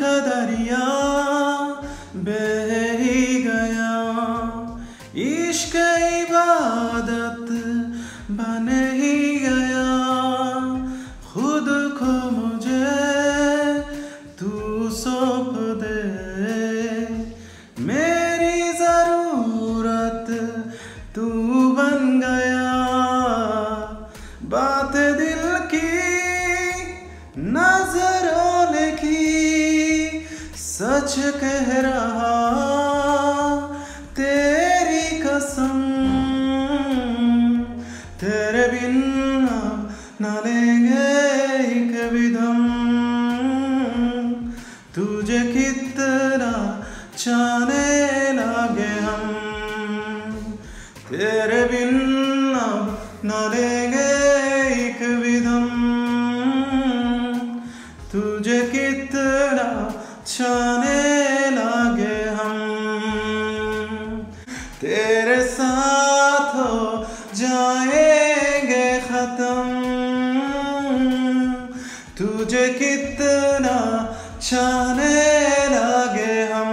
का दरिया बह ही गया, इश्क इबादत बन ही गया। खुद को मुझे तू सौंप दे, मेरी जरूरत तू बन गया। बात दिल की नजरों ने की, सच कह रहा तेरी कसम। तेरे बिन न लेंगे एक भी दम, तुझे कितना चाहने लगे हम। तेरे बिन न लेंगे एक भी दम, तुझे कितना चाहने लगे हम। तेरे साथ हो जाएंगे खत्म, तुझे कितना चाहने लगे हम।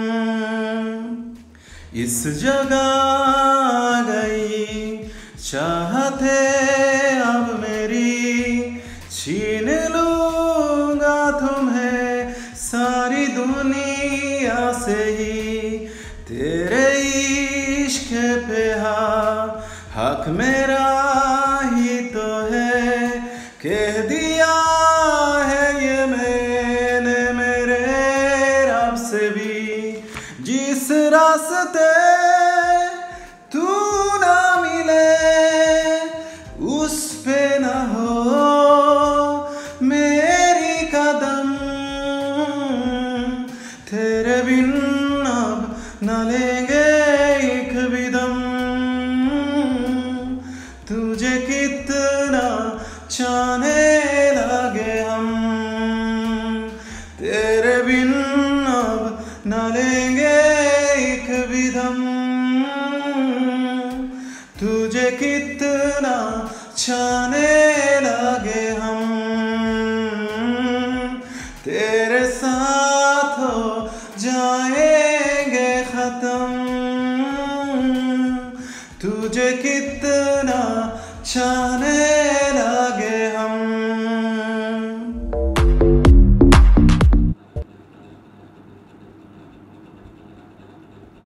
इस जगह गई चाहते अब मेरी, छीन लूंगा तुम्हें सारी दुनिया से ही। तेरे इश्क पे हक मेरा ही तो है, कह दिया है ये मैंने मेरे रब से भी। जिस रास्ते तू ना मिले उस पे ना हो मेरी कदम। तेरे बिन अब न लेंगे एक भी दम, तुझे कितना चाहने लगे हम। तेरे बिन अब न लेंगे एक भी दम, तुझे कितना चाहने लगे हम। तेरे साथ हो जाएंगे खत्म, तुझे कितना चाहने